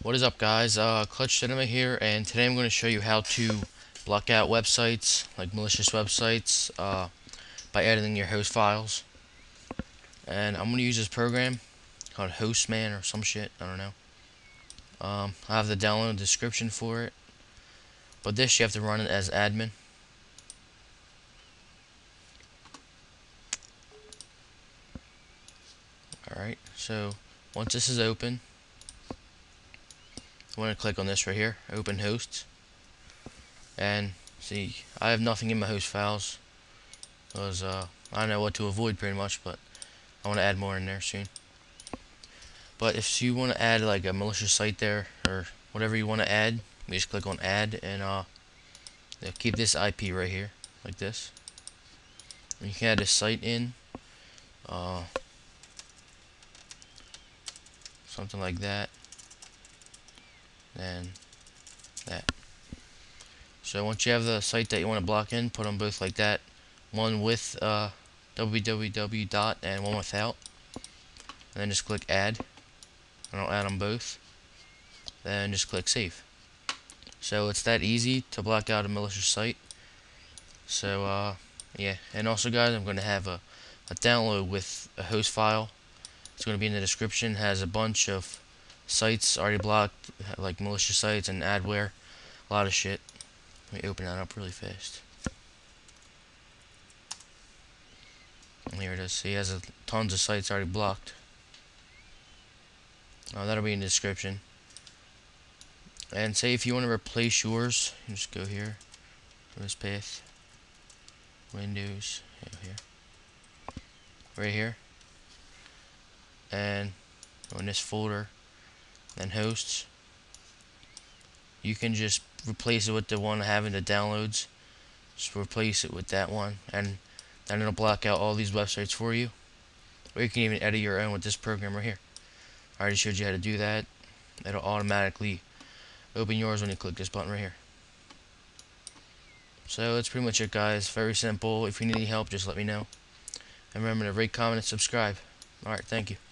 What is up, guys? Clutch Cinema here, and today I'm going to show you how to block out websites, like malicious websites, by editing your host files. And I'm going to use this program called Hostman or some shit, I don't know. I have the download description for it, but this you have to run it as admin. Alright, so once this is open, I want to click on this right here, Open Hosts. And see, I have nothing in my host files because I don't know what to avoid pretty much, but I want to add more in there soon. But if you want to add like a malicious site there or whatever you want to add, you just click on add and keep this IP right here like this. And you can add a site in, something like that, and that. So once you have the site that you want to block in, put them both like that, one with www dot and one without, and then just click add, and I'll add them both, then just click save. So it's that easy to block out a malicious site. So yeah, and also guys, I'm going to have a download with a host file. It's going to be in the description. It has a bunch of sites already blocked, like malicious sites and adware, a lot of shit. Let me open that up really fast. And here it is. He has tons of sites already blocked. That'll be in the description. And say if you want to replace yours, you just go here, to this path, Windows, here, right here, and go in this folder, then hosts. You can just replace it with the one I have in the downloads. Just replace it with that one, and then it'll block out all these websites for you. Or you can even edit your own with this program right here. I already showed you how to do that. It'll automatically open yours when you click this button right here. So that's pretty much it, guys. Very simple. If you need any help, just let me know. And remember to rate, comment, and subscribe. Alright, thank you.